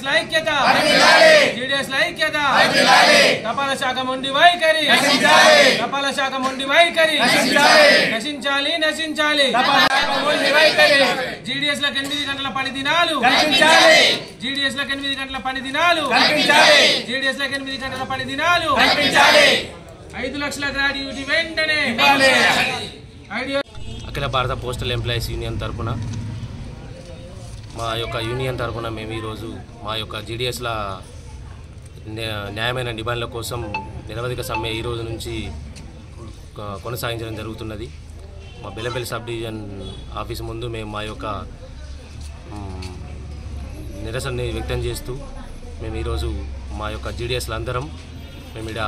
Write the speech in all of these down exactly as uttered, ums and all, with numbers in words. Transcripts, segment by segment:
GDS ఐక్యత GDS ఐక్యత తపాల శాఖ మొండి వైఖరి తపాల శాఖ మొండి వైఖరి నశించాలి నశించాలి జీడీఎస్ లకు ఎనిమిది గంటల పని దినాలు జీడీఎస్ లకు ఎనిమిది గంటల పని దినాలు జీడీఎస్ లకు ఎనిమిది గంటల పని దినాలు ఐదు లక్షల గ్రాడ్యుటీ వెంటనే. అఖిల భారత పోస్టల్ ఎంప్లాయీస్ యూనియన్ తరఫున మా యొక్క యూనియన్ తరఫున మేము ఈరోజు మా యొక్క జీడీఎస్ల న్యాయమైన నిబంధనల కోసం నిరవధిక సమ్మె ఈ రోజు నుంచి కొనసాగించడం జరుగుతున్నది. మా బెల్లంపల్లి సబ్ డివిజన్ ఆఫీస్ ముందు మేము మా యొక్క నిరసనని వ్యక్తం చేస్తూ మేము ఈరోజు మా యొక్క జీడీఎస్లు అందరం మేము ఇక్కడ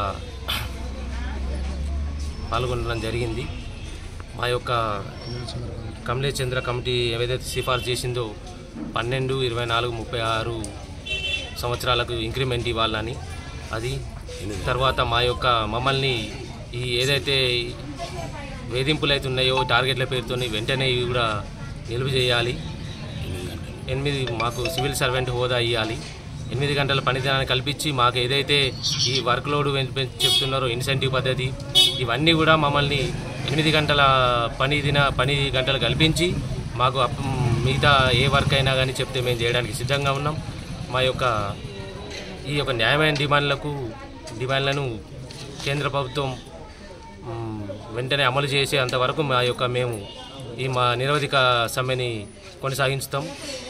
పాల్గొనడం జరిగింది. మా యొక్క కమలేష్ చంద్ర కమిటీ ఏదైతే సిఫార్సు చేసిందో పన్నెండు ఇరవై నాలుగు ముప్పై ఆరు సంవత్సరాలకు ఇంక్రిమెంట్ ఇవ్వాలని, అది తర్వాత మా యొక్క మమ్మల్ని ఈ ఏదైతే వేధింపులు అయితే ఉన్నాయో టార్గెట్ల పేరుతో వెంటనే ఇవి కూడా నిలువ చేయాలి. ఎనిమిది మాకు సివిల్ సర్వెంట్ హోదా ఇవ్వాలి. ఎనిమిది గంటల పనిదినాన్ని కల్పించి మాకు ఏదైతే ఈ వర్క్ లోడ్ చెప్తున్నారో ఇన్సెంటివ్ పద్ధతి ఇవన్నీ కూడా మమ్మల్ని ఎనిమిది గంటల పని దిన పని గంటలు కల్పించి మాకు మిగతా ఏ వర్క్ అయినా కానీ చెప్తే మేము చేయడానికి సిద్ధంగా ఉన్నాం. మా యొక్క ఈ యొక్క న్యాయమైన డిమాండ్లకు డిమాండ్లను కేంద్ర ప్రభుత్వం వెంటనే అమలు చేసే అంతవరకు మా యొక్క మేము ఈ మా నిరవధిక సమ్మెని కొనసాగిస్తాం.